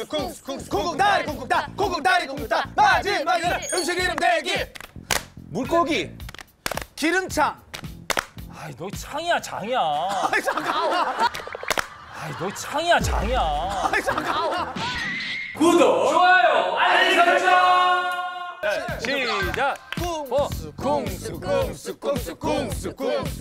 쿵쿵다리 쿵쿵다 마지막에는 음식 이름 대기. 물고기 기름창. 아이 너 창이야 장이야. 아이 잠깐만. 아이 너 창이야 장이야. 아이 잠깐만. 구독, 좋아요, 알림 설정. 시작. 쿵쿵다리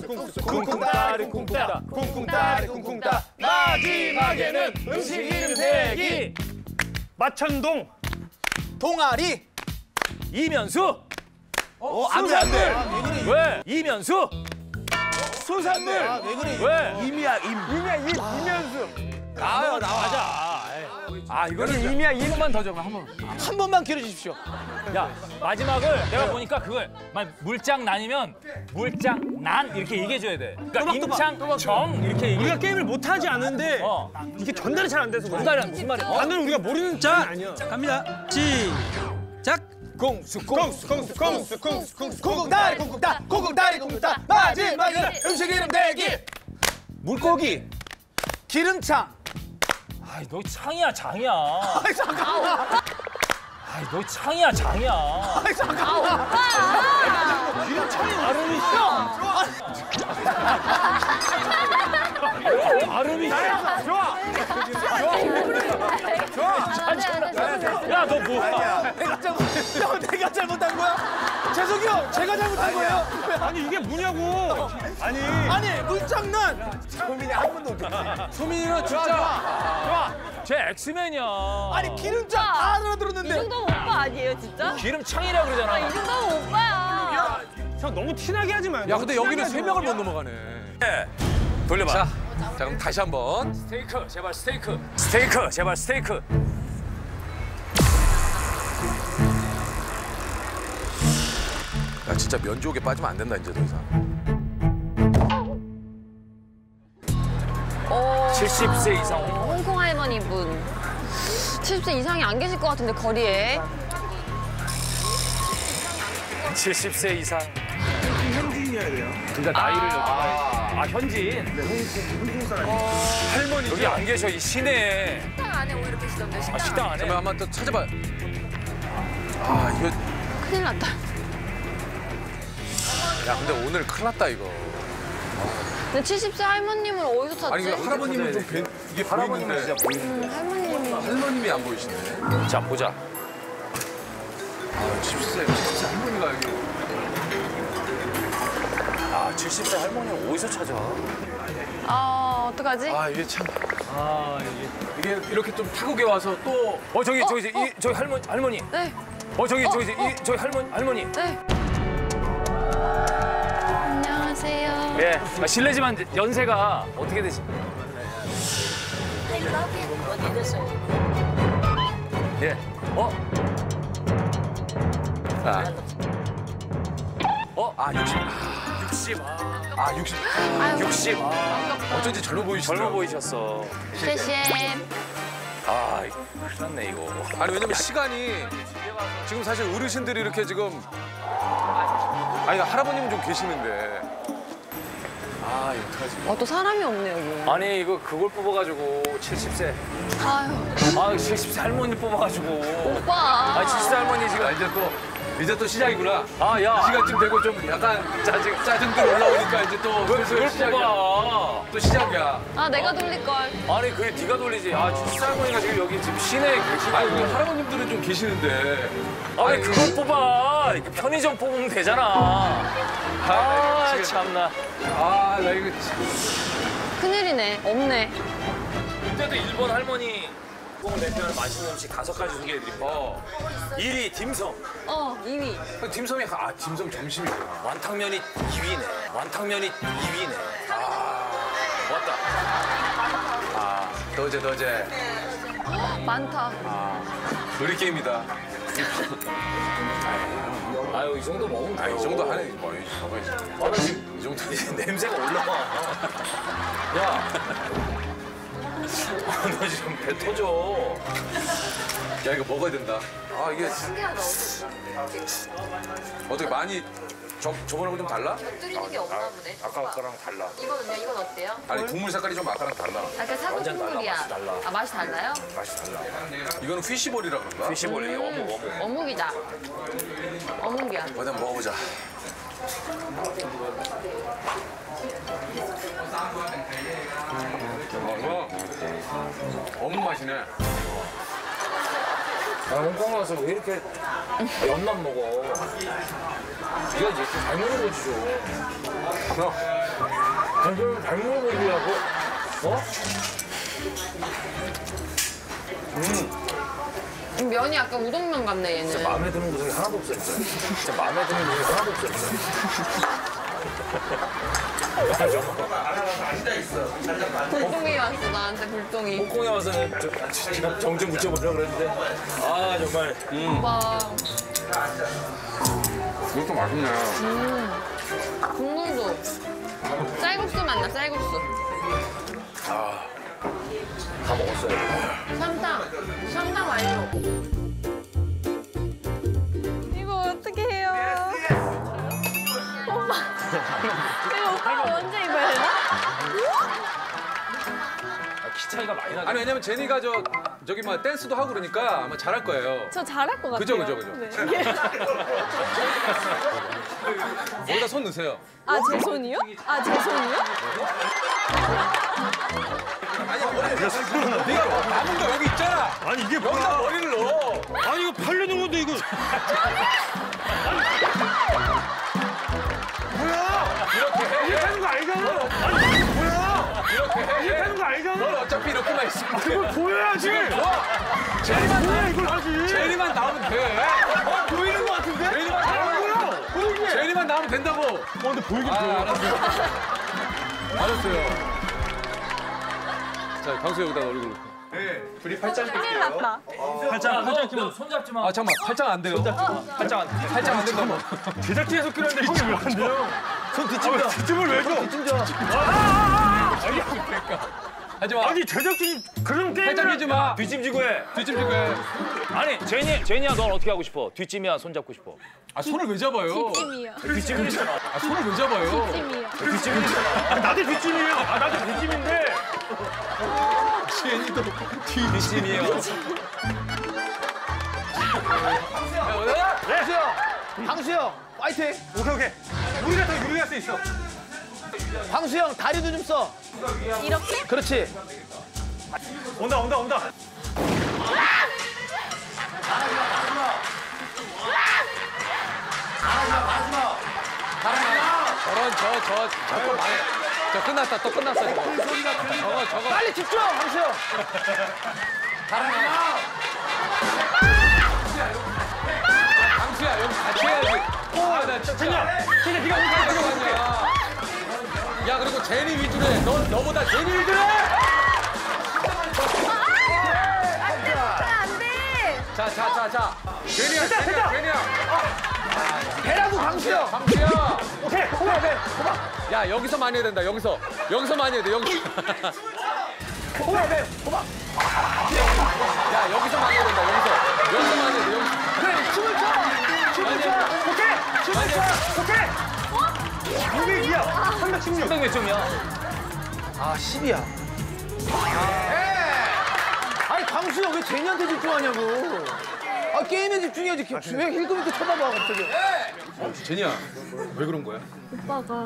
쿵쿵다 마지막에는 음식 이름 대기. 마천동. 동아리. 이면수. 안돼. 왜? 이면수. 수산물. 왜? 이면수. 나와 나와자. 아 이거는 임이야, 이것만 더 적어, 한 번. 한 번만 기회 주십시오. 야 마지막을 내가 보니까 그걸 물장난이면 물장난 이렇게 얘기해줘야 돼. 그러니까 임창정 이렇게 얘기. 우리가 게임을 못하지 않은데 이게 전달이 잘 안 돼서 그래. 전달이 무슨 말이야? 방금 우리가 모르는 짤 아니야. 갑니다. 시작. 쿵쿵다리 쿵쿵다 마지막에는 음식 이름 대기. 물고기 기름창. 아이 너 창이야 장이야. 아이 잠깐만. 아이 너 창이야 장이야. 아이 잠깐만. 기름창이 발음이 있어. 발음이 있어. 좋아. 야너 뭐야? 내가 잘못한 거야? 죄송해요. 제가 잘못한 거예요. 아니 이게 뭐냐고. 아니 물장난. 소민이 한 번도 없겠지. 소민이는 진짜 좋아. 쟤 엑스맨이야. 아니 기름창 다 이 알아들었는데. 정도면 오빠 아니에요, 진짜? 기름창이라 그러잖아. 이 정도면 오빠야. 형 너무 티나게 하지 마. 야, 근데 여기는 3명을 못 넘어가네. 네. 돌려봐. 자, 그럼 다시 한번. 스테이크 제발 스테이크. 스테이크 제발 스테이크. 야, 진짜 면지옥에 빠지면 안 된다, 이제 더 이상. 70세 이상. 홍콩 할머니 분. 70세 이상이 안 계실 것 같은데, 거리에. 70세 이상. 현지인이어야 돼요. 그러니까 나이를 여쭤봐야지. 현지인? 네, 홍콩 사람. 할머니 여기 안 계셔, 이 시내에. 식당 안에 오히려 계시던데, 식당 식당 안에? 잠깐만, 한번 또 찾아봐. 아, 이거. 큰일 났다. 야, 근데 오늘 큰일 났다, 이거. 근데 70세 할머님을 어디서 찾지? 아니, 이거 할아버님은 좀 이게 보이는데. 진짜 보이는데. 할머님이. 할머님이 안 보이시네. 자, 보자. 아, 70세 할머니가 여기. 70세 할머니 어디서 찾아? 어떡하지? 아, 이게 참. 이게 이렇게 좀 타국에 와서 또. 저기 할머니. 네. 저기 할머니. 네. 안녕하세요. 예. 실례지만 연세가 어떻게 되십니까? 예. 60. 60. 60. 아유, 60. 어쩐지 젊어 보이시더라고. 젊어 보이셨어. 셰셰. 큰일 났네, 이거. 아니, 왜냐면 시간이 지금 사실 어르신들이 이렇게 지금. 아니, 할아버님은 좀 계시는데. 아, 이거 어떡하지? 또 사람이 없네, 여기. 아니, 이거 그걸 뽑아가지고 70세. 아유, 70세 할머니 뽑아가지고. 오빠. 70세 할머니 지금. 이제 또 시작이구나. 야. 시간쯤 되고 좀 약간 짜증도 올라오니까 이제 또 그걸 슬슬 시작이야. 뽑아. 또 시작이야. 내가 돌릴걸. 아니, 그게 네가 돌리지. 70세 할머니가 지금 여기 지금 시내에 계시고. 아니, 우리 할아버님들은 좀 계시는데. 왜 그걸 뽑아? 이렇게 편의점 뽑으면 되잖아. 참나. 나 이거. 큰일이네. 없네. 그때도 일본 할머니 꼭 대표하는 맛있는 음식 5가지 소개해드립니다. 1위 딤섬. 2위. 딤섬이, 딤섬 점심이구나. 완탕면이 2위네. 왔다. 너제. 많다. 놀이게임이다. 이 정도 먹으면 돼요. 이 정도 하네. 먹어야지. 나 지금 이 정도. 냄새가 올라와. 야. 너 지금 배 터져. 야, 이거 먹어야 된다. 이게. 신기하다. 어떻게 많이 저번하고 좀 달라? 뚜리는 게 없나 보네. 아까 거랑 달라. 이거는요? 이건 어때요? 아니 국물 색깔이 좀 아까랑 달라. 약간 사골 국물이야. 맛이 달라. 아 맛이 달라요? 맛이 달라. 이거는 휘시볼이라 그런가? 피시볼이 어묵. 어묵이다. 어묵이야. 어디 한번 먹어보자. 어묵 맛이네. 아, 홍콩 와서 왜 이렇게 연만 먹어? 네가 이제 잘 먹는 거지 좀. 당신은 잘 먹는 거지라고? 어? 면이 약간 우동면 같네 얘는. 마음에 드는 구석이 하나도 없어 진짜. 진짜 마음에 드는 구석이 하나도 없어 불똥이 왔어 나한테 불똥이. 홍콩에 와서는 제가 정좀 묻혀보려고 그랬는데 아 정말 오빠 이것도 맛있네. 국물도 쌀국수 맛나 쌀국수. 다 먹었어요. 쌈장 완료. 이거 어떻게 해요? 오빠. 이거 오빠가 먼저 입어야 되나? 키 차이가 많이 나네. 아니 왜냐면 제니가 저기 뭐 댄스도 하고 그러니까 아마 잘할 거예요. 저 잘할 것 같아요. 그죠. 네. 거기다 손 넣으세요. 아, 제 손이요? 아, 제 손이요? 네가 남은 거 여기 있잖아. 아니 이게 여기다 뭐야? 머리를 넣어. 아니 이거 팔려는 건데 이거. 이렇게 해. 이렇게 하는 거 아니잖아. 아니 뭐야? 이렇게 해. 이렇게 하는 거 아니잖아. 넌 어차피 이렇게만 있으면 돼. 그걸 보여야지. 좋아. 제니만 뭐야 나오면 이걸 하지? 제니만 나오면 돼. 보이는 거 같은데? 제니만 나오면 보이게. 제니만 나오면 된다고. 근데 보이긴 보여. 알았어요. 알았어요. 자, 강수 여기다 얼굴 놓고. 큰일 났다. 팔짱 끼면 손 잡지 마. 아, 잠깐만. 팔짱 안 돼요. 팔짱 안 돼. 팔짱 안 된다고. 제작진에서 끼는데 형이 왜 안 돼요? 손 뒤집자. 뒷짐을 왜 줘? 뒤집자. 하지 마. 아니 제작진이 그런 게임을 팔짱 끼지 마. 뒷짐지고 해. 뒤집 지고 해. 아니 제니야 넌 어떻게 하고 싶어? 뒷짐이야 손 잡고 싶어? 아, 손을 왜 잡아요? 뒷짐이요. 뒷짐이잖아. 아, 손을 왜 잡아요? 뒷짐이요. 뒷짐이잖아. 나도 뒷짐이에요. 아 나도 뒷짐인데. 제니도 뒷짐이에요. 방수 형, 파이팅. 오케이. 우리가 더 유리할 수 있어. 방수 형 다리도 좀 써. 이렇게? 그렇지. 온다. 저런 저거 많이. 저 끝났다. 또 끝났어. 저거. 빨리 집중, 방수 형. 강수야, 여기 같이 해야지. 아, 나 진짜. 제니 네가 오늘 가져가냐. 야, 그리고 제니 위주로 해. 너보다 제니 위주로 해. 안 돼! 자. 제니야. 배라고 방수 형. 강수야. 오케이. 호박. 야, 여기서 많이 해야 된다. 여기서 많이 해야 돼. 여기서. 호박. 야, 여기서 많이 해야 된다. 여기서 많이 해야 돼. 그래, 춤을 춰. 오케이. 200이야. 316. 300 몇 점이야? 아, 10이야. 아니, 강수 형 왜 제니한테 집중하냐고. 아, 게임에 집중해야지. 왜 힐끔 이렇게 쳐다봐, 갑자기. 제니야, 왜 그런 거야? 오빠가.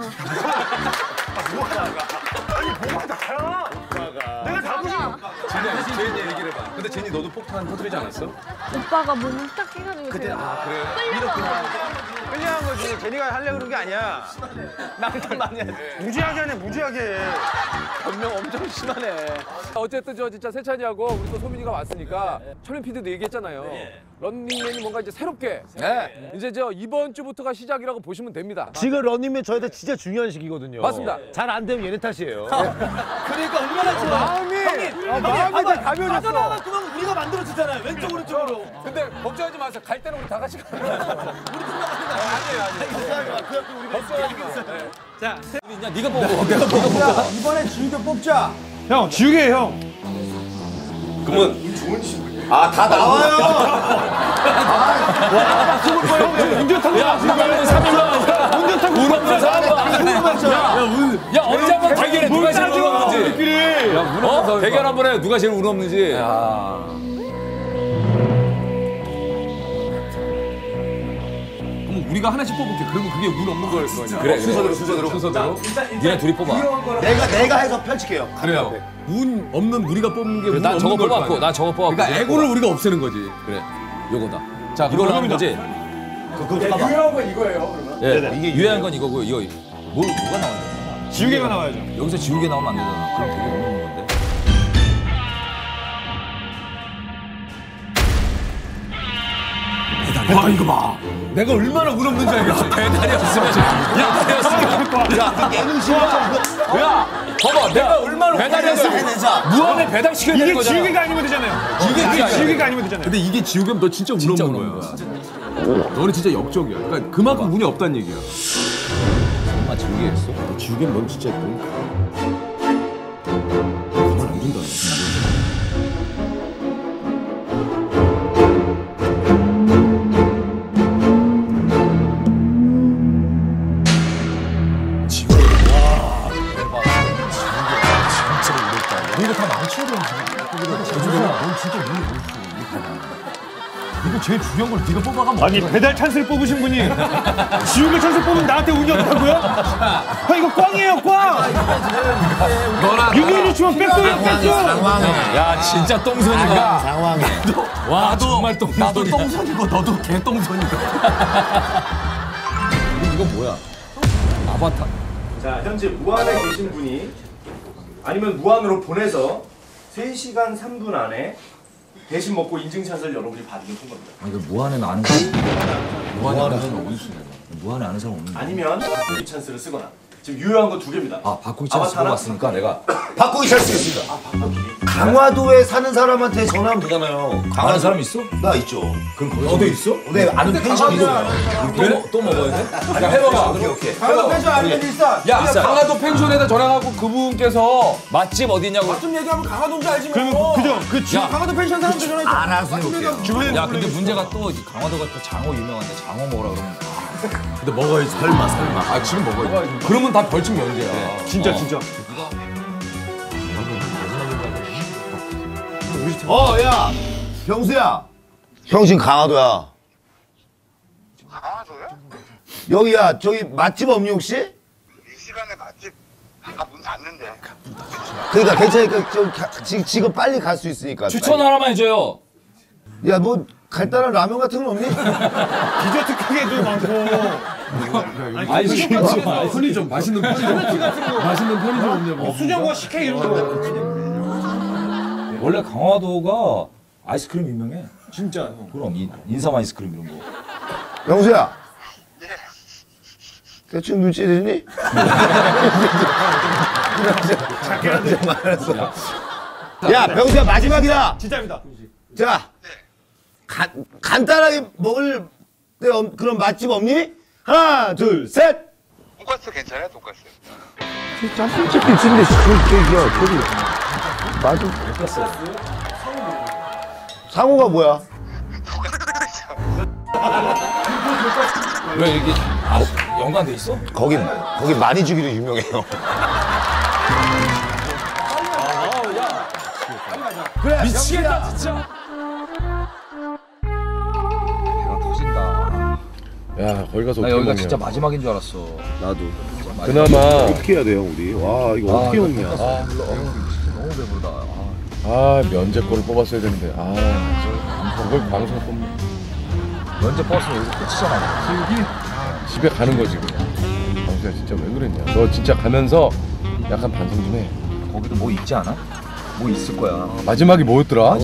아니 뭐가 나야? 내가 다 보지. 제니야, 제니 얘기를 해봐. 근데 제니 너도 폭탄 터뜨리지 않았어? 오빠가 몸을 딱 해가지고. 그때 그래. 끌려간 거지. 제니가 하려고 그런 게 아니야. 낭탄 많이 하지. 무지하게 하네. 무지하게. 변명 엄청 심하네. 어쨌든 저 진짜 세찬이하고 우리 또 소민이가 왔으니까 철민 PD도 얘기했잖아요. 런닝맨이 뭔가 이제 새롭게 이제 이번 주부터가 시작이라고 보시면 됩니다. 지금 런닝맨 저희한테 진짜 중요한 시기거든요. 맞습니다. 잘 안 되면 얘네 탓이에요. 그러니까 얼마나 좋아. 마음이 다 가면했어. 빠져나갔구만 우리가 만들어주잖아요. 왼쪽 오른쪽으로. 근데 걱정하지 마세요. 갈 때는 우리 다 같이 가요. 우리 팀만 가는 거 아니에요. 걱정하지 마. 네가 뽑아. 이번에 지우개 뽑자. 형 지우개 형. 아, 다 나와요. 운전 타고 운전 타고 운 없는 사람. 야 언제 한번 대결해 누가 제일 운 없는지. 대결 한번 해 누가 제일 운 없는지. 그럼 우리가 하나씩 뽑을게. 그러면 그게 운 없는 걸 거냐? 그래 순서대로. 니네 둘이 뽑아. 내가 해서 펼칠게요. 그래요. 운 없는 우리가 뽑는 게 운 난 저거 없는 걸 뽑았고 나 저거 뽑았고. 그러니까 애고를 우리가 없애는 거지. 그래 요거다. 자, 이걸로 하는 거지. 유명한 건 이거예요, 그러면. 예, 이게 유해한 건 이거고 이거 뭐가 나와야 돼? 지우개가 나와야죠. 여기서 지우개 나오면 안 되잖아. 그럼 되게 어려운 건데. 와 이거 봐. 내가 얼마나 운 없는지 알겠지. 배달이었으면 야 봐봐 내가 얼마나 배달이었으면 무한에 배달시켜야 되는 이게 거잖아. 지우개가 아니면 되잖아요. 이게 지우개가 아니면 되잖아요. 근데 이게 지우개면 너 진짜 운 진짜 없는 운 거야. 없는 거야. 너는 진짜 역적이야. 그러니까 그만큼 운이 없다는 얘기야. 엄마 지우개 했어? 지우개는 넌 진짜 가만 안 둔다. 이거 다 망치야 돼. 넌 진짜 운이 없어. 이거 제일 중요한 걸 네가 뽑아가면 아니 배달 찬스를 뽑으신 분이 지우개 찬스 뽑으면 나한테 운이 없다고요? 형 이거 꽝이에요 꽝. 유리를 주면 백돌이야 백돌. 야 진짜 똥손이다. 상황에. 와 정말 똥손이야. 나도 똥손이고 너도 개똥손이고. 이거 뭐야? 아바타. 자, 현재 무안에 계신 분이 아니면 무안으로 보내서 3시간 3분 안에 대신 먹고 인증샷을 여러분이 받으면 큰 겁니다. 이거 무한에 아는 사람. 무한에 아는 사람 어디 있어? 무한에 아는 사람 없는데. 아니면 바꾸기 찬스를 쓰거나. 지금 유효한 거 2개입니다. 아 바꾸기 찬스 쓰고 왔으니까 내가 바꾸기 잘 쓰겠습니다. 강화도에 사는 사람한테 전화하면 되잖아요. 아는 사람 있어? 나 있죠. 그럼 거기 너도 있어? 네, 아는 펜션이 있어요. 그래? 또 먹어야 돼? 야 해봐봐. 강화도 펜션 아니면 일산. 야 강화도 펜션에다 전화하고 그분께서 맛집 어디냐고. 좀 얘기하면 강화도인지 알지 그러면 그죠? 그 야, 강화도 펜션 사람들 전화해서. 알아서 해볼게요. 야 근데 문제가 또 강화도가 또 장어 유명한데 장어 먹으라 그러면 근데 먹어야지. 설마. 아 지금 먹어야지. 그러면 다 벌칙 면제야. 진짜. 야, 병수야. 형 지금 강화도야. 강화도요? 여기야, 저기 맛집 없니 혹시? 이 시간에 맛집 아까 문 닫는데. 그러니까 괜찮으니까 지금 빨리 갈 수 있으니까. 추천 하나만 해줘요. 야, 뭐 간단한 라면 같은 건 없니? 디저트 가게도 많고. 아이스크림 편의점 맛있는 편의점 없냐고. 수정과 식혜 이런 거. 원래 강화도가 아이스크림 유명해. 진짜. 그럼 인삼 아이스크림 이런 거. 병수야. 예. 대충 눈치 되니? 야, 병수야 마지막이다. 진짜입니다. 자, 간단하게 먹을 때 그런 맛집 없니? 하나, 둘, 셋. 돈가스 괜찮아요? 돈가스. 솔직히 집인데 저기야, 저기 맞아. 상호가 뭐야? 왜 이게 연관돼 있어? 거기 많이 주기로 유명해요. 그래, 미치겠다 진짜. 배가 터진다. 야 거기 가서 나 어떻게 여기가 먹냐. 진짜 마지막인 줄 알았어. 나도. 마지막. 그나마 어떻게 해야 돼요 우리? 와 이거 어떻게 먹냐. 너무 배부르다. 아 면제권을 뽑았어야 되는데. 아 그걸 방송 뽑네. 면제 버스는 여기서 끝이잖아. 집에 가는 거지 그냥. 방수야 진짜 왜 그랬냐. 너 진짜 가면서 약간 반성 좀 해. 거기도 뭐 있지 않아? 뭐 있을 거야. 마지막이 뭐였더라?